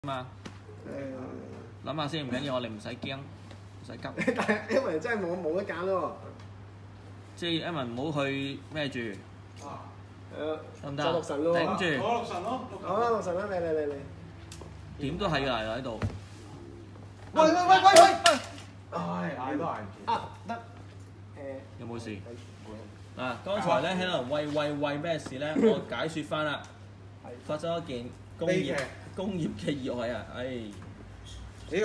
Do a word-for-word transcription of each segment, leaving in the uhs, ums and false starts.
嘛，誒諗下先，唔緊要，我哋唔使驚，唔使急。 但係 Evan 真係冇冇得揀咯。 即係 Evan 唔好去咩住， 啊， 得唔得？ 就六神咯。 頂住。 攞六神咯。 好啦，六神啦，嚟嚟嚟嚟。點都係㗎喺度。 喂喂喂喂喂！ 唉，嗌都嗌唔住。 啊，得。誒。 有冇事？嗱，剛才咧喺度喂喂喂咩事咧？我解説翻啦，發生一件工業工業嘅意外啊！唉， 咦咁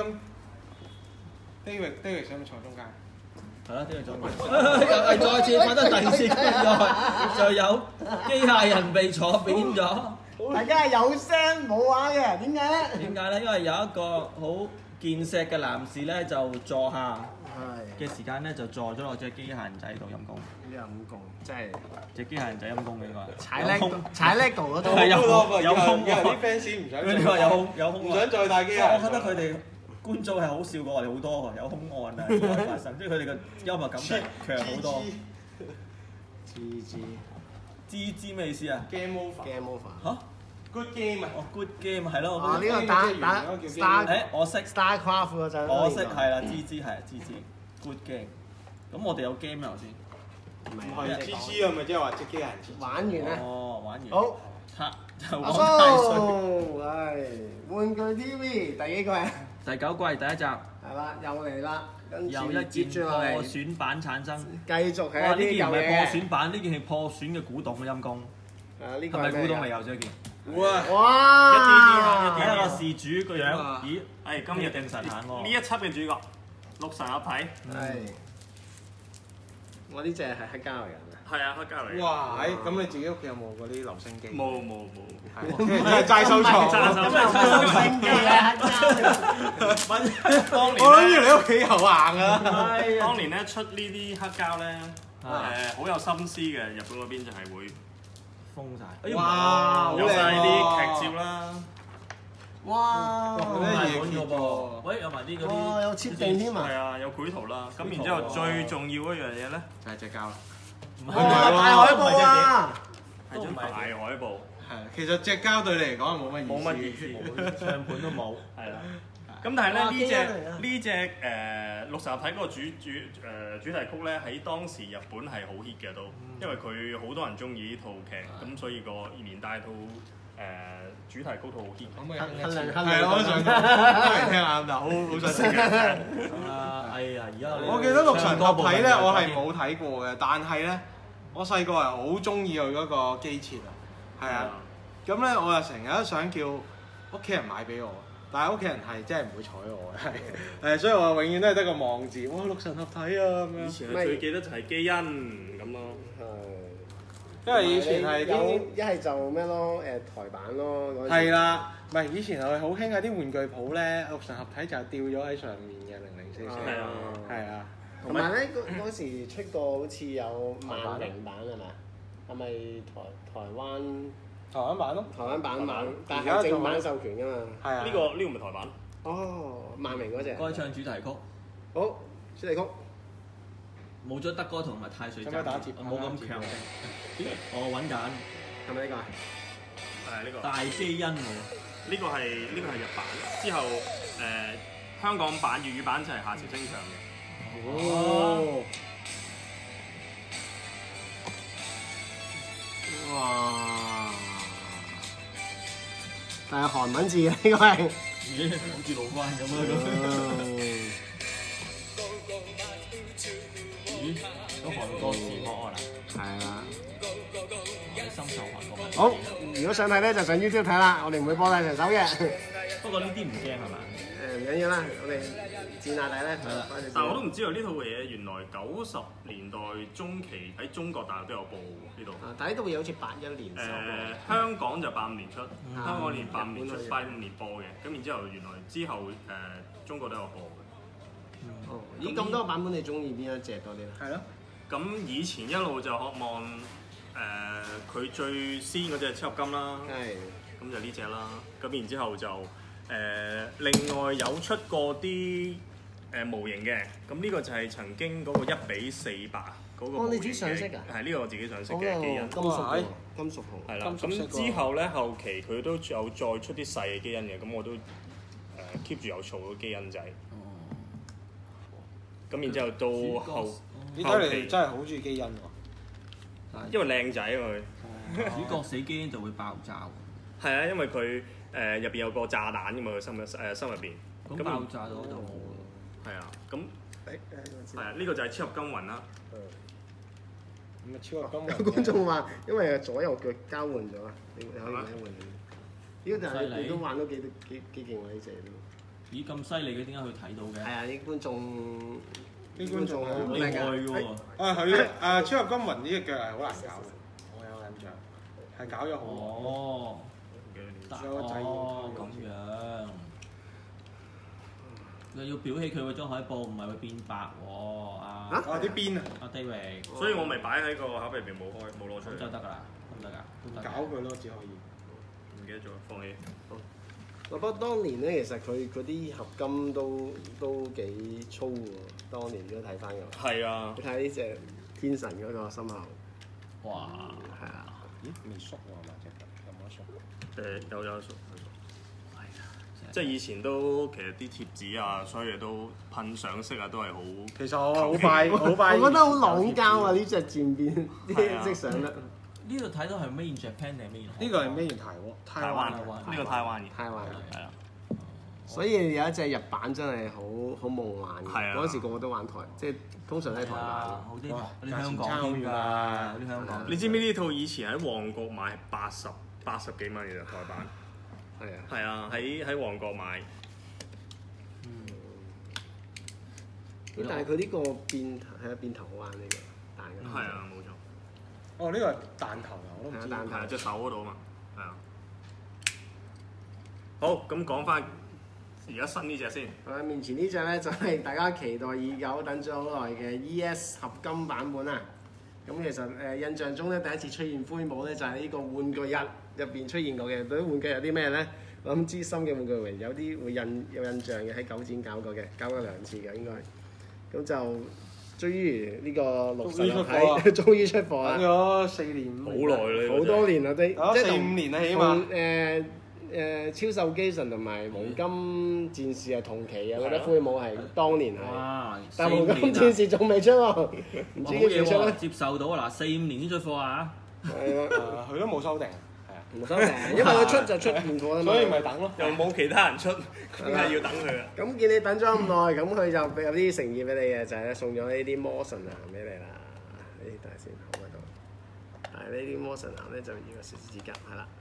，David David 想唔想坐中間？ 係啦，David坐間。又係再次發生第二次工業意外，就有機械人被坐扁咗。 大家係有聲冇話嘅，點解咧？ 點解咧？因為有一個好健碩嘅男士咧，就坐下嘅時間咧，就坐咗落隻機械人仔度陰公。 陰公，真係隻機械人仔陰公嘅應該。 踩 lego 踩 lego 嗰種。 係有有空有啲 fans 唔想。 佢哋話有空有空。 唔想再帶機械人。 我覺得佢哋觀眾係好笑過我哋好多喎，有空案啊發生，即係佢哋嘅幽默感係強好多。 G G G G 咩意思啊 ？Game over。 Game over。 嚇 Good game 啊！ 哦 Good game 係咯。 哦，呢個打打 Star 誒我識 Starcraft 嗰陣。 我識係啦 ，G G 係 G G Good game。咁我哋有 game 咩頭先？ 唔係 G G 啊，咪即係話隻機械人 G G。 玩完咧。 哦，玩完。 好。 嚇！就阿玩太歲。 蘇，係玩具 T V 第幾季？ 第九季第一集。 係啦，又嚟啦，跟有住一件接住落嚟破損版產生。 繼續係哇！ 一啲舊呢件唔係破嘢。 損版，呢件係破損嘅古董嘅陰公。 啊，呢個係咪古董嚟嚟有咗一件？ 哇！ 哇！ 一啲啲啊， 睇下個事主個樣， 哇咦？ 係今日定神眼喎。 呢一輯嘅主角，六神合體， 係。我呢隻係黑膠嚟㗎。 係啊，黑膠嚟嘅。 哇！誒，咁你自己屋企有冇嗰啲留聲機？ 冇冇冇， 係，即係齋收藏。 揸手咁係收聲機啊！ 當年我諗住你屋企有硬啊！ 當年咧出呢啲黑膠咧，誒好有心思嘅，日本嗰邊就係會封晒。 哇！ 有晒啲劇照啦。 哇！ 咩嘢本嘅噃？喂，有埋啲嗰啲。 哇！有設定添啊！ 係啊，有繪圖啦。咁然之後最重要嗰樣嘢咧， 就係隻膠啦。 唔哇！大海報啊！ 係張大海報。 係，其實隻膠對你嚟講係冇乜意思。 冇乜意思， 唱盤都冇。 係啦。咁但係咧哇呢隻機嚟啊呢隻誒六神合體嗰個主主誒主題曲咧喺當時日本係好 hit 嘅都，因為佢好多人中意呢套劇，咁所以個連帶套誒主題曲都好 hit。 可唔可以恨哼一次？ 恨係啊，我都想講，嚟聽下咁就好好想識嘅。 啊！哎呀，而家我記得六神合體咧，我係冇睇過嘅，但係咧，我細個係好中意佢嗰個機設啊，係啊，咁咧我又成日都想叫屋企人買俾我，但係屋企人係真係唔會睬我嘅，係誒，所以我永遠都係得個望字，哇六神合體啊咁樣。 以前係最記得就係基因咁咯。 因為以前係有啲一係就咩咯？誒台版咯。 係啦，唔係以前係好興喺啲玩具鋪咧，六神合體就吊咗喺上面嘅零零四四， 係啊， 係啊。 同埋咧，嗰嗰時出過好似有萬零版係咪？係咪台台灣台灣版咯， 台灣版萬，但而家仲係正版授權㗎嘛？ 係啊。 呢個呢個唔係台版。 哦，萬明嗰隻。 該唱主題曲， 好，主題曲。 冇咗德哥同埋太歲使唔使打折冇咁強勁。我揾緊係咪呢個啊？ 係呢個。 大基因喎。 呢個係呢個係日版，之後誒香港版粵語版就係夏韶聲唱嘅。 哦。哇！但係韓文字嘅呢個係。 咦？好似老關咁啊咁。咦？都韓國字幕啊啦。 係啦。 深受韓國文化。 好，如果想睇咧，就上 YouTube 睇啦。我哋唔會播大長手嘅。 不過呢啲唔驚係嘛？ 誒唔緊要啦，我哋戰下底咧。 但係我都唔知道呢套嘢原來九十年代中期喺中國大陸都有播呢度。 啊，但係呢套嘢好似八一年收誒香港就八五年出，香港年八五年出，八五年播嘅。咁然之後原來之後誒中國都有播嘅。 哦，咦咁多版本你中意邊一隻多啲咧？ 係咯。 咁以前一路就渴望誒佢最先嗰隻超合金啦， 係。 咁就呢只啦。咁然之後就誒另外有出過啲誒模型嘅，咁呢個就係曾經嗰個一比四百嗰個。 哦，你自己上色㗎？ 係呢個我自己上色好嘅基因。 金屬喎，金屬紅。 係啦，咁之後咧後期佢都有再出啲細嘅基因嘅，咁我都誒 keep 住有嘈嘅基因仔。 哦。 咁然之後到後， 你睇嚟真係好中意基因喎。 因為靚仔啊佢。 主角死基因就會爆炸係啊，因為佢誒入邊有個炸彈㗎嘛，佢心誒、呃、心入邊。 喎。咁爆炸到就冇喎。 係啊，咁係啊，呢、這個就係超合金魂啦。 咁啊，超過有觀眾話，因為左右腳交換咗啊，你你可以換一換。呢個就係你都玩到幾幾幾勁喎呢隻都。 咦咁犀利嘅點解佢睇到嘅？ 係啊，啲觀眾啲觀眾好厲害嘅喎。 啊佢啊超合金魂呢隻腳係好難搞嘅，我有印象係搞咗好耐。 哦。 有個仔哦咁樣。佢要裱起佢嗰張海報，唔係會變白喎。啊啊啲邊啊！ 阿 David。 所以我咪擺喺個盒入邊冇開冇攞出嚟。 咁就得㗎啦，咁得㗎，都得。 搞佢咯，只可以。 唔記得咗，放棄。 不過當年咧，其實佢嗰啲合金都都幾粗喎。當年如果睇翻嘅話， 係啊， 你睇呢隻天神嗰個心口， 哇！ 係啊， 咦未縮喎係嘛隻腳有冇縮？ 誒有有熟。 係啊， 即係以前都其實啲貼紙啊，所有嘢都噴上色啊，都係好。 其實我好快好快。 我覺得好朗膠啊！呢隻漸變啲色上得。 呢度睇到係 Made in Japan 定係 Made in？ 呢個係咩台灣？ 台灣呢個台灣嘅。 台灣係啊。 所以有一隻日版真係好好夢幻嘅。 係啊。 嗰陣時個個都玩台，即係通常都係台灣。 好啲， 哇啲香港添㗎，啲香港。 你知唔知呢套以前喺旺角買係八十八十幾蚊嘅啫台版？ 係啊。 係啊，喺喺旺角買。 咁但係佢呢個變係啊變頭好玩呢個彈嘅。 係啊，冇錯。 哦，呢個係彈頭啊，我都唔知。 彈頭係啊，隻手嗰度啊嘛，係啊。好，咁講翻而家新呢只先。 我面前呢只咧就係大家期待已久、等咗好耐嘅 E S 合金版本啊！咁其實誒、呃、印象中咧第一次出現灰帽咧就係、是、呢個玩具日入邊出現過嘅。對啲玩具有啲咩咧？我諗資深嘅玩具圍有啲會印有印象嘅，喺九展搞過嘅，搞過兩次嘅應該。咁就終於呢個六十六體終於出貨啦！ 等咗四年好耐啦， 好多年啦，啲即係四五年啦，起碼。 誒誒超獸機神同埋黃金戰士係同期嘅，我覺得灰帽係當年係。 哇！ 但黃金戰士仲未出喎，唔知幾時出咧？ 接受到啊！嗱，四五年先出貨啊！ 係啊， 佢都冇收定，係啊， 唔收定，因為佢出就出現貨啦嘛。 所以咪等咯。 又冇其他人出，梗係要等佢啊！ 咁見你等咗咁耐，咁佢就有啲誠意俾你嘅，就係咧送咗呢啲魔神藍俾你啦。呢啲睇下先，好喺度。係呢啲魔神藍咧就要個小指甲，係啦。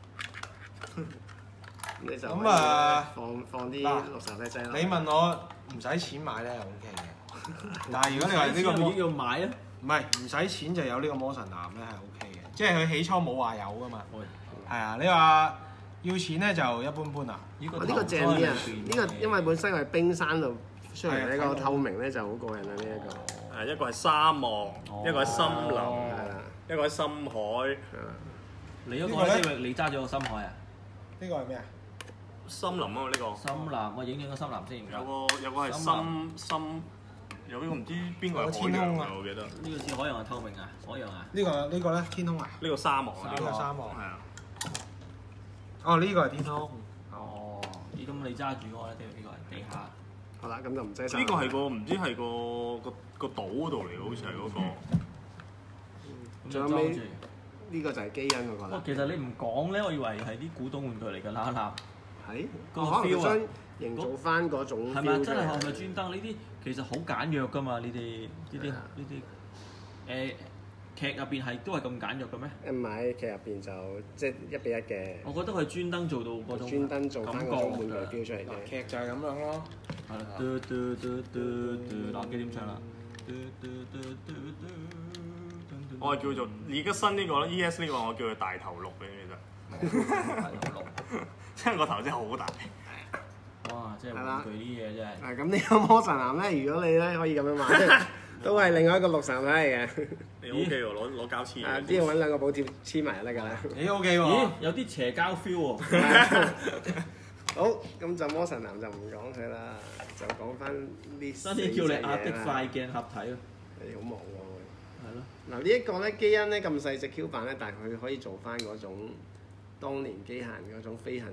咁你就咁啊放放啲六十粒仔啦。 你問我唔使錢買咧係 O K 嘅，但係如果你話呢個魔要買啊， 唔係唔使錢就有呢個魔神藍咧係 O K 嘅，即係佢起初冇話有噶嘛。係啊，你話要錢咧就一般般啦。 呢個呢個正啲啊！呢個因為本身係冰山度出嚟呢個透明咧就好過癮啦！呢一個誒一個係沙漠，一個係森林， 係啦， 一個係深海。 你嗰個咧，因為你揸咗個深海啊？ 呢個係咩啊？ 森林啊嘛呢個。 深藍，我影影個深藍先。 有個有個係深深，有呢個唔知邊個係海天洋空啊我記得。 呢個似海洋係透明啊，海洋啊。 呢個呢個咧天空啊？ 呢個沙漠啊， 呢個沙漠係啊。 哦，呢個係天空。 哦，咦咁你揸住嗰個咧？呢個係地下。 好啦，咁就唔使晒。 呢個係個唔知係個個個島嗰度嚟嘅，好似係嗰個。 仲有尾呢個就係基因嗰個哇啦。， 其實你唔講咧，我以為係啲古董玩具嚟㗎啦啦。 係， 個可能 feel 啊想營造翻嗰種 feel 係咪啊？真係出嚟係咪專登？呢啲其實好簡約㗎嘛，呢啲呢啲呢啲誒劇入邊係都係咁簡約嘅咩？ 誒唔係劇入邊就即係一比一嘅， 我覺得佢係專登做到嗰種專登做翻嗰種玩具感覺 feel 出嚟嗱， 嘅。 劇就係咁樣咯。 係啦，嘟嘟嘟嘟嘟，嗱幾點唱啦？嘟嘟嘟嘟嘟。 我係叫做而家新呢個咧 E S 呢個我叫佢大頭鹿嘅其實，即係個頭真係好大。 哇！即係玩具啲嘢真係。 嗱咁呢個魔神藍咧，如果你咧可以咁樣買，都係另外一個六神體嚟嘅。 你 OK 喎，攞攞膠黐啊， 嘅。 只要揾兩個補貼黐埋就得㗎啦。 咦 OK 咦喎？， 有啲邪膠 feel 喎。 好，咁就魔神藍就唔講佢啦，就講翻呢四新啲叫你隻壓的嘢啦。 快鏡合體咯。 你好忙喎。 係咯。 嗱呢一個咧基因咧咁細隻 Q 版咧，但係佢可以做翻嗰種當年機械人嗰種飛行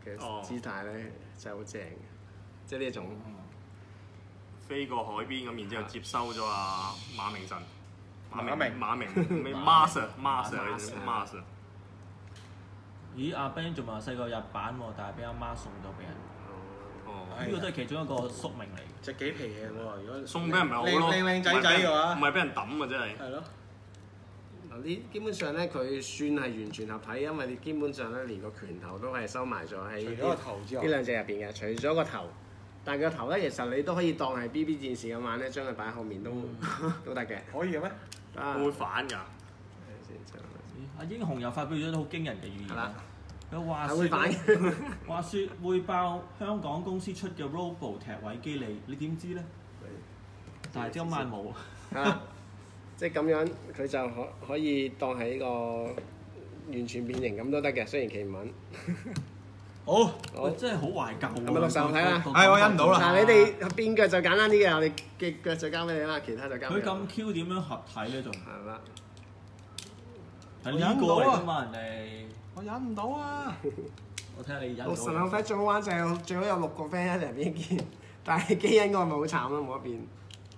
嘅姿態咧，真係好正嘅，即係呢一種。 飛過海邊咁，然之後接收咗阿馬明神。 馬明馬明咩 Mars Mars Mars。 咦？阿 Ben 仲話細個日版喎，但係俾阿媽送咗俾人。 哦， 呢個都係其中一個宿命嚟。 隻幾皮嘢喎，如果送俾人咪好咯， 靚靚仔仔嘅話， 唔係俾人抌嘅真係。 係咯。 嗱呢基本上咧，佢算係完全合體，因為你基本上咧連個拳頭都係收埋咗喺除咗個頭之外， 呢兩隻入邊嘅，除咗個頭。但係個頭咧，其實你都可以當係 B B 戰士咁玩咧，將佢擺喺後面都都得嘅。 可以嘅咩？ 啊會反㗎。 阿英雄又發表咗啲好驚人嘅預言啦。佢話係會反説話説會爆香港公司出嘅 Robo 踢位機理，你點知咧？但係今晚冇。 啊，即係咁樣，佢就可可以當係呢個完全變形咁都得嘅，雖然企唔穩。 好， 喂，真係好懷舊喎。 係咪六十號睇啦？ 係我忍唔到啦。 嗱，你哋變腳就簡單啲嘅，我哋嘅腳就交俾你啦，其他就交俾你。 佢咁 Q 點樣合體咧？仲係啦。 係呢個嚟㗎嘛？人哋我忍唔到啊！ 我睇下你忍六到。 神後 friend 最好玩就係最好有六個 friend 一齊變一件，但係基因嗰個咪好慘咯，冇得變。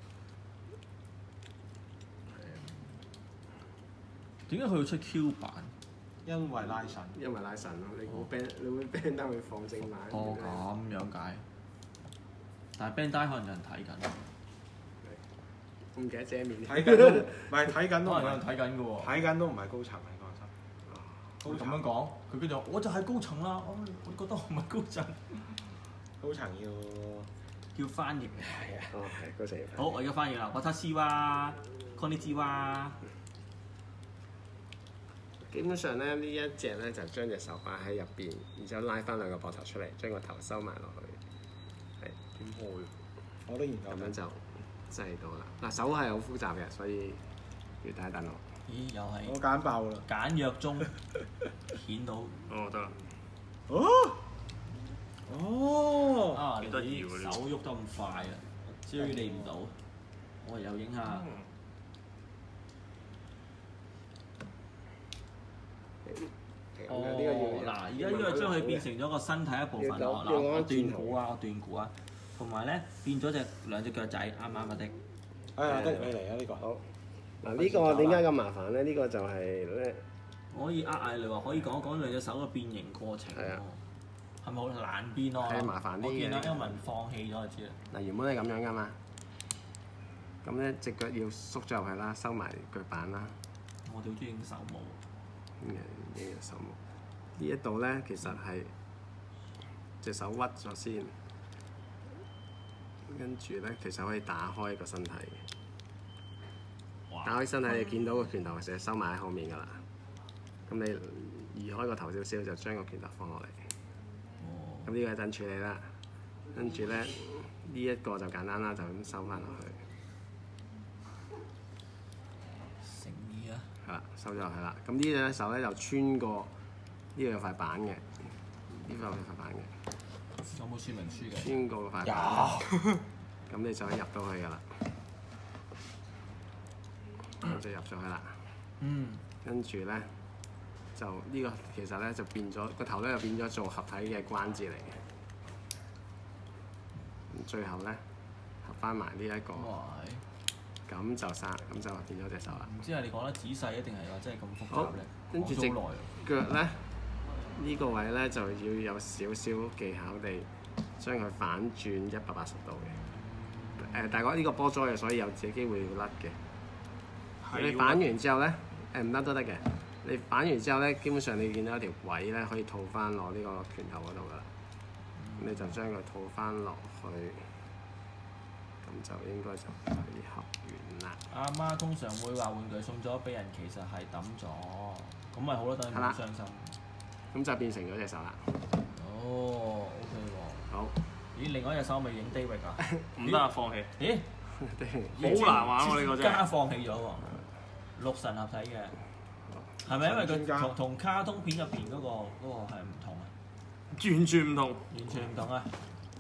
點解佢要出 Q 版？ 因為拉神。 因為拉神咯，你估 band 你會 band 單會放正版。 哦，咁樣解。但係 Bandai 可能有人睇緊。 唔記得遮面。 睇緊都唔係睇緊都唔可能有人係睇緊嘅喎。 睇緊都唔係高層，你放心。 佢咁樣講，佢跟住話我就係高層啦，我我覺得我唔係高層。 高層要叫翻譯。 係啊。哦，係高層。 好，我而家翻譯啦，我塔斯哇 c o n n i c h i w a 基本上咧，呢一隻咧就將隻手擺喺入邊，然之後拉翻兩個膊頭出嚟，將個頭收埋落去，係點開？我都研究咁樣就制到啦。嗱，手係好複雜嘅，所以要帶燈籠。 咦，又係我揀爆啦！ 簡約中顯到哦，得啦。 哦哦， 啊！你幾得意喎呢個手喐得咁快啊，追你唔到。我又影下。哦，嗱，而家呢個將佢變成咗個身體一部分咯。嗱，我斷估啊，我斷估啊，同埋咧變咗隻兩隻腳仔，啱唔啱啊？的。 哎呀，得你嚟啊！呢個好。嗱，呢個點解咁麻煩咧？呢個就係咧， 可以呃嗌你話可以講一講兩隻手嘅變形過程係啊。 係咪好難變咯？ 係麻煩啲嘅我見到 Elvin 放棄咗就知啦。 嗱，原本係咁樣噶嘛。咁咧隻腳要縮咗入去啦，收埋腳板啦。 我哋好中意影手模。 咁嘅影手模。呢一度咧，其實係隻手屈咗先，跟住咧其實可以打開個身體嘅。打開身體，你見到個拳頭成日收埋喺後面㗎啦。咁你移開個頭少少，就將個拳頭放落嚟。咁呢個一陣處理啦。跟住咧，呢、這、一個就簡單啦，就咁收翻落去。 誠意啊！ 係啦，收咗落去啦。咁呢隻手咧就穿過呢度有塊板嘅，呢度有塊板嘅。 有冇說明書嘅？ 穿過個塊板。 有。 咁你就可以入到去㗎啦。咁就入咗去啦。 嗯。 跟住咧，就呢、這個其實咧就變咗個頭咧，就變咗做合體嘅關節嚟嘅。咁最後咧合翻埋呢一個，咁就生，咁就變咗隻手啦。 唔知係你講得仔細啊，定係話真係咁複好雜咧？ 跟住隻講咗好耐腳咧，呢、這個位咧就要有少少技巧地將佢反轉一百八十度嘅。誒、呃，大概呢個波災嘅，所以有自己機會會甩嘅。你反完之後咧，誒唔得都得嘅。你反完之後咧，基本上你見到一條位咧，可以套翻落呢個拳頭嗰度噶啦。咁、嗯、你就將佢套翻落去，咁就應該就可以合完啦。 阿媽通常會話玩具送咗俾人，其實係抌咗，咁咪好咯，等佢唔好傷心。 咁就變成咗隻手啦。 哦 ，OK 喎。 好。 咦，另外一隻手未影 David 啊？ 唔得啊，放棄。 咦？ 好難玩喎呢個真係。 加放棄咗喎。六神合體嘅，係咪因為佢同同卡通片入邊嗰個嗰個係唔同啊？ 完全唔同。 完全唔同啊！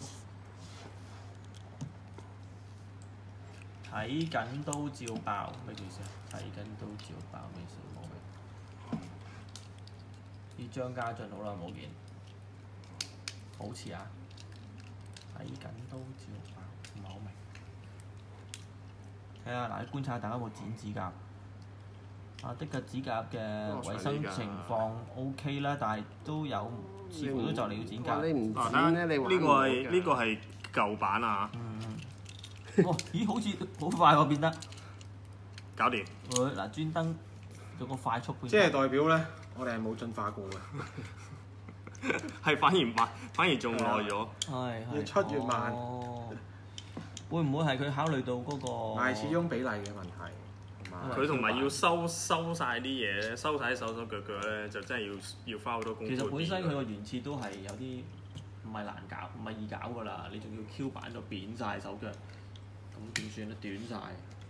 睇緊都照爆，咩意思啊？睇緊都照爆咩意思？冇明。啲張家俊好耐冇見。 好似啊，睇緊都照爆，唔係好明。係啊，嗱，你觀察下大家有冇剪指甲？啊，的確指甲嘅衞生情況 OK 啦，但係都有似乎都就嚟要剪甲。 你唔啊剪咧，你玩呢個係呢個係舊版啊， 嗯，哇！咦，好似好快喎變得。 搞掂。 佢嗱專登做個快速變。 即係代表咧，我哋係冇進化過嘅。 係反而慢，反而仲耐咗。 係係。 越出越慢哦。會唔會係佢考慮到嗰個？ 係始終比例嘅問題。 佢同埋要收收曬啲嘢咧，收晒啲手手腳腳咧，就真係要要花好多功夫。 其實本身佢個原設都係有啲唔係難搞，唔係易搞㗎啦。你仲要 Q 版就扁晒手腳，咁點算咧？短晒。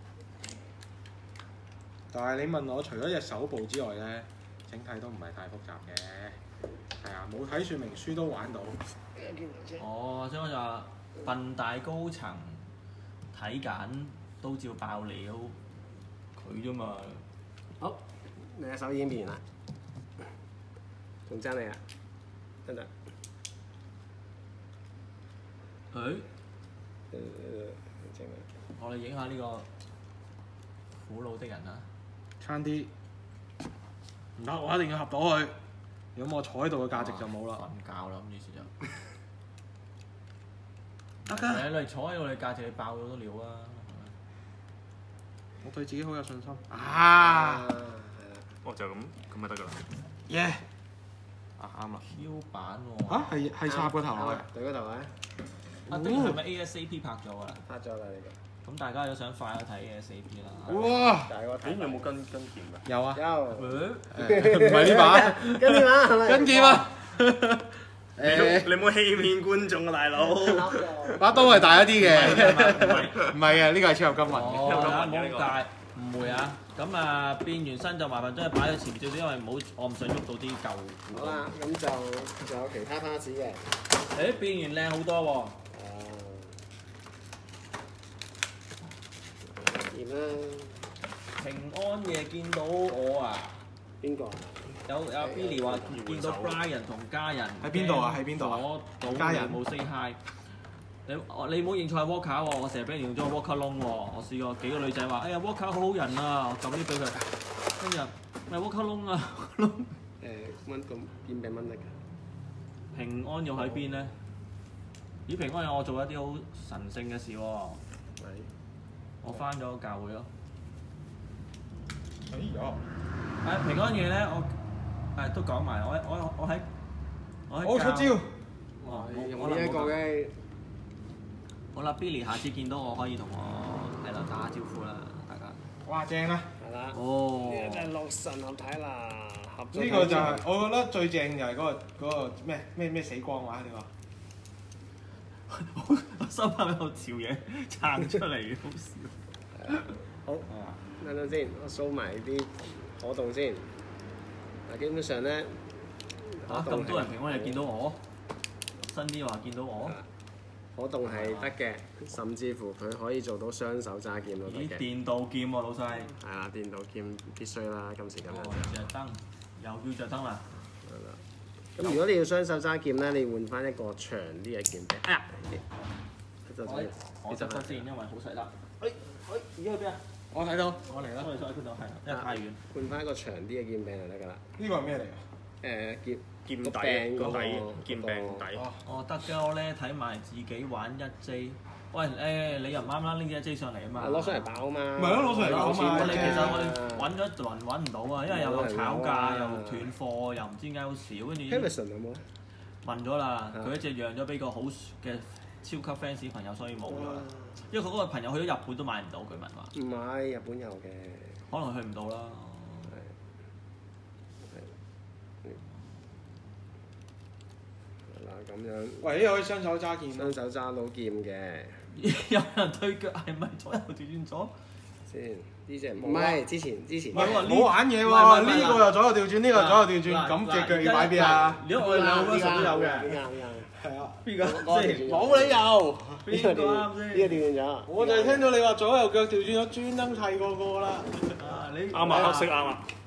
但係你問我，除咗隻手部之外咧，整體都唔係太複雜嘅。係啊，冇睇說明書都玩到。 哦，所以我就話笨大高層睇緊都照爆料。佢啫嘛。 好，你隻手已經變啦，仲爭你啊，得唔得？ 誒， 整啊！ 我哋影下呢個苦惱的人啊！ 差啲唔得，我一定要合到佢。如果我坐喺度嘅價值就冇啦。 瞓覺啦，咁於是就得㗎。 你嚟坐喺度，你價值你爆咗好多料啊！ 我對自己好有信心。啊！ 哦，就咁咁咪得㗎啦。 耶！ 啊啱啦 ，Q 版喎。 嚇係係插個頭啊啊！ 對嗰頭啊！ 啊，呢個係咪 A S A P 拍咗㗎啦？ 拍咗啦呢咁大家有想快咗睇 A S A P 啦。 哇！ 個，大個咦？有冇跟跟劍㗎？ 有啊。 有。 誒唔係呢把。 跟住嘛，係咪？ 跟劍啊！ 你你冇欺騙觀眾啊，大佬！ 把刀係大一啲嘅。 唔係唔係嘅，呢個係超合金雲。 哦，唔好介誤會啊！咁啊，變完身就麻煩將佢擺喺前面少少，因為唔好我唔想喐到啲舊股。 好啦，咁就仲有其他 parts 嘅。 誒，變完靚好多喎！ 掂啦。 平安夜見到我啊！ 邊個啊？ 有有 Billy 話見到 Brian 同家人喺邊度啊喺邊度啊到家人冇 say hi。你我你唔好認錯係 Walker 喎，我成日俾人認咗 Walker 窿喎。我試過幾個女仔話：哎呀 Walker 好好人啊，我撳啲俾佢。跟住咪 Walker 窿啊窿。 誒蚊咁變病蚊嚟㗎。 平安又喺邊咧？咦，平安有我做一啲好神聖嘅事喎。 係。 我翻咗教會咯。 哎呀！ 誒平安夜咧，我誒都講埋，我我我喺我喺我出招。 哇！ 用呢一個嘅。 好啦 ，Billy 下次見到我可以同我係啦打下招呼啦，大家。 哇！正啦！ 係啦。 哦。 呢個真係六神合體啦，合咗。 呢個就係我覺得最正就係嗰個嗰個咩咩咩死光話你話。 我心口有條嘢撐出嚟，好笑。 好，等陣先，我掃埋啲可動先。嗱，基本上咧， 嚇咁多人平安夜見到我，新啲話見到我。 可動係得嘅，甚至乎佢可以做到雙手揸劍都得咦， 嘅。 電鍍劍喎，老細。 係啦，電鍍劍必須啦，今時今日哦， 就。 着燈，又要着燈啦。 係啦。咁如果你要雙手揸劍咧，你換翻一個長啲嘅劍柄。哎呀！就我我執得先，因為好細粒。 哎哎，而家去邊啊？ 我睇到。 我嚟啦，我哋再喺度係啦，因為太遠。 換翻一個長啲嘅劍柄就得㗎啦。 呢個係咩嚟㗎？ 誒劍劍底個柄個嗰個底劍柄底。 哦。 哦，得嘅，我咧睇埋自己玩一 J。喂，誒你又唔啱啦，拎啲一 J 上嚟啊嘛。 攞上嚟爆啊嘛。 咪咯攞上嚟爆啊嘛我哋其實我啊哋揾咗一輪揾唔到啊，因為又有炒價，又斷貨，又唔知點解好少，跟住 Harrison 有冇？ 問咗啦，佢一隻讓咗俾個好嘅超級 fans 朋友，所以冇咗啦。因為佢嗰個朋友去咗日本都買唔到，據聞話。 唔係，日本有嘅。 可能去唔到啦。 嗱咁樣， 喂，呢個可以雙手揸劍。 雙手揸到劍嘅。 有人對腳係咪左右調轉咗？ 先呢只唔係之前之前。 唔係呢冇玩嘢唔係唔喎， 係呢個又左右調轉，呢個左右調轉，咁隻腳要擺邊啊？ 如果我哋兩個都有嘅， 啱啱。 係啊。 邊個先？ 冇理由。 邊個啱先？ 呢個調轉咗。 我就係聽到你話左右腳調轉咗，專登砌個個啦。 啊，你啱啊，黑色啱啊。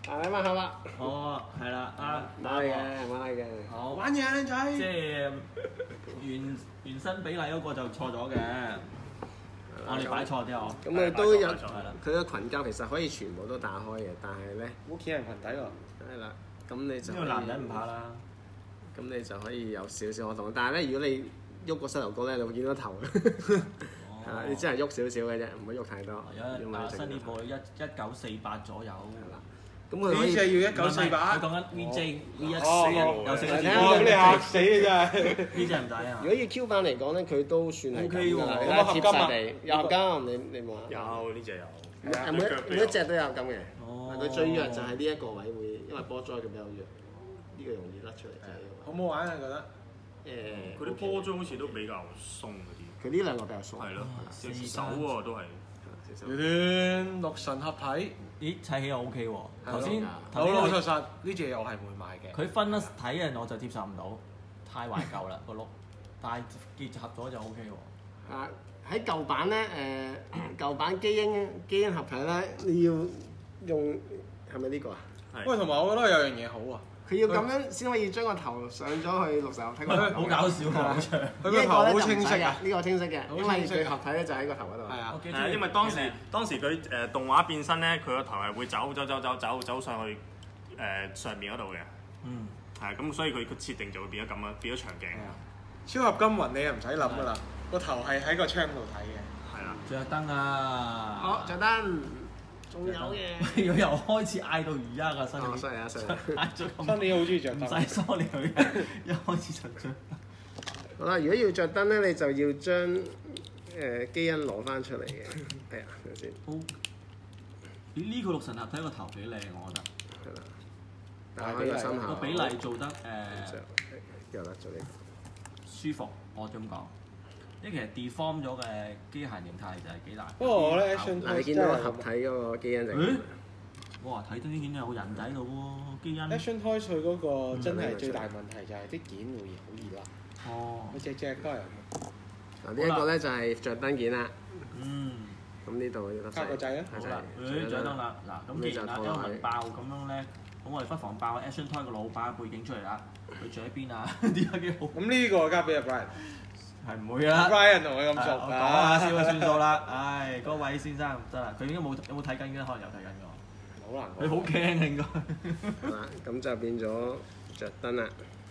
啊你問下啦。 哦，係啦，啊馬嚟嘅，馬嚟嘅。 好， 玩嘢啊，靚仔！ 即係原原身比例嗰個就錯咗嘅，我哋擺錯啲哦。 咁佢都有擺錯擺錯係啦佢個裙架其實可以全部都打開嘅，但係咧冇見人裙底喎。 係啦，咁你就呢個男人唔怕啦。 咁你就可以有少少可動，但係咧如果你喐個膝頭哥咧，你會見到頭。係啦，你只係喐少少嘅啫，唔好喐太多。 有啊，新呢部一一九四八左右。 咁佢可以呢隻要一九四八。 佢講緊 V J V 一哦有四個字。 我咁你嚇死你真係！ 呢隻唔使啊如。果要 Q 版嚟講咧，佢都算係 OK 喎咁㗎啦有冇合金啊貼晒地有合金，你你望下。 有呢只有。 係每一每一隻都有金嘅。 哦佢最弱就係呢一個位會，因為波災佢比較弱，呢個容易甩出嚟就係呢個位。 好唔好玩啊？覺得？ 誒， 佢啲波中好似都比較鬆嗰啲。 佢呢兩個比較鬆。 係咯， 四隻手喎都係。 段段六神合體， 咦，砌起又 OK 喎。頭先係老老頭先實實呢隻我係會買嘅。 佢分得睇嘅我就接受唔到，太懷舊啦個碌，但係結合咗就 OK 喎。 啊，喺舊版咧誒，舊版基因基因合體咧，你要用係咪呢個啊？ 係喂，同埋我覺得有樣嘢好啊， 佢要咁樣先可以將個頭上咗去六十合體個頭。 好搞笑喎，好長。 佢個頭好清晰啊！ 呢個清晰嘅，因為好清晰佢合體咧就喺個頭嗰度。 係啊， 係啊，因為當時當時佢誒動畫變身咧，佢個頭係會走走走走走走上去誒上面嗰度嘅。 嗯。 係咁，所以佢個設定就會變咗咁啊，變咗長鏡。 超合金魂你又唔使諗噶啦，個頭係喺個窗度睇嘅。 係啦。 着燈啊！ 好，着燈，仲有嘅。 佢又開始嗌到而家個身哦，犀利啊，犀利！ 嗌咗咁新年好中意着唔燈。 使梳理佢，一開始就着。 好啦，如果要着燈咧，你就要將誒基因攞翻出嚟嘅。係啊，睇下先。 好。咦？呢個六神合體個頭幾靚，我覺得。 係啦，打開個心口。 個比例做得誒又甩咗你。 舒服，我咁講。因為其實 deform 咗嘅機械形態就係幾難。 不過我咧 Action 嗱，你見到合體嗰個基因就誒？哇！睇真啲件有人仔度喎，基因。 Action Toys 佢嗰個真係最大問題就係啲件會好易甩， 哦。 佢隻隻都係咁。 嗱，呢一個咧就係着燈件啦。 嗯。 咁呢度要甩加個掣啊！ 好啦，誒獎燈啦，嗱咁既然阿 Elvin 爆咁樣咧，咁我哋不妨爆 Action Toy 個老闆背景出嚟啦。佢住喺邊啊？點解幾好？ 咁呢個交俾阿 Brian。 係唔會啦。 Brian 同佢咁熟我講下笑就算數啦。唉，嗰位先生唔得啦，佢應該冇有冇睇緊嘅，可能有睇緊嘅。 好難佢好驚啊應該。 好啦，咁就變咗着燈啦。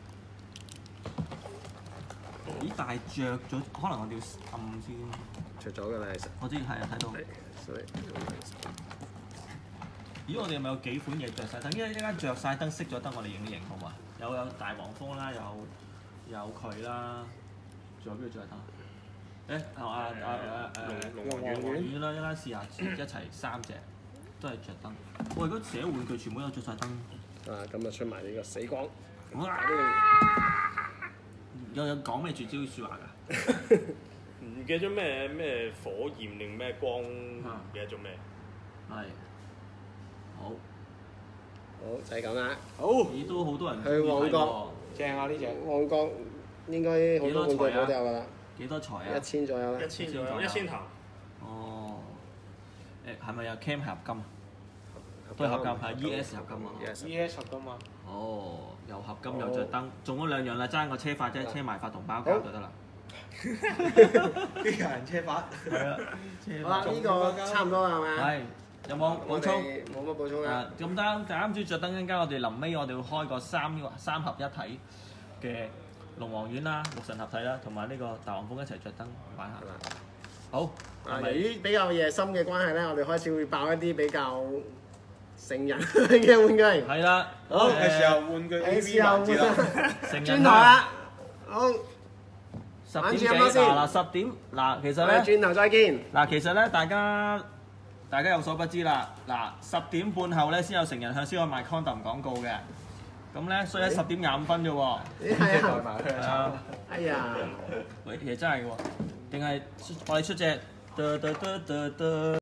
咦？但係着咗，可能我哋要暗先。 着咗㗎啦，其實。 我知係啊，睇到。 所以咦？我哋係咪有幾款嘢着晒燈？因為一間着晒燈，熄咗燈，我哋影影好嘛？有有大黃蜂啦，有有佢啦，仲有邊個着燈？誒啊啊啊啊誒龍王丸龍王丸啦，一間試下一齊三隻都係着燈。我如果寫玩具全部都着晒燈。 啊，咁就出埋呢個死光。 有有講咩絕招説話㗎？ 唔記得咗咩咩火焰定咩光，唔記得咗咩？ 係。好。 好，就係咁啦。 好， 咦？都好多人去旺角喎。 正啊呢隻。 旺角應該好多玩具鋪都有㗎啦， 幾多財啊？ 一千左右啦一。千左右，一千頭。 哦。誒係咪有 cam 合金？都係合金，係 E S 合金啊。 Yes E S 十㗎嘛。 哦，又合金又着燈，中咗兩樣啦，爭個車發啫，車埋發同包膠就得啦。 機械人車法。 係啊，車好啦，呢個差唔多啦，係咪啊？ 係，有冇補充？ 冇乜補充啊啦。， 咁啱就啱先着燈陣間，我哋臨尾我哋會開個三三合一體嘅龍王丸啦、六神合體啦，同埋呢個大黃蜂一齊着燈玩下。好， 啊，由係咪？ 於比較夜深嘅關係咧，我哋開始會爆一啲比較成人嘅玩具。 係啦， 好， 誒係時候換句 A 係 V 時候環節啦。 成人轉台啦。好， 十點幾玩住有冇先嗱嗱十點嗱，其實咧。 我哋轉頭再見。 嗱，其實咧，大家大家有所不知啦。嗱，十點半後咧先有成人向先可以賣 condom 廣告嘅。咁咧，所以喺十點廿五分啫喎。 咦係啊， 係啊， 哎呀。 喂，其實真係嘅喎。定係我哋出隻？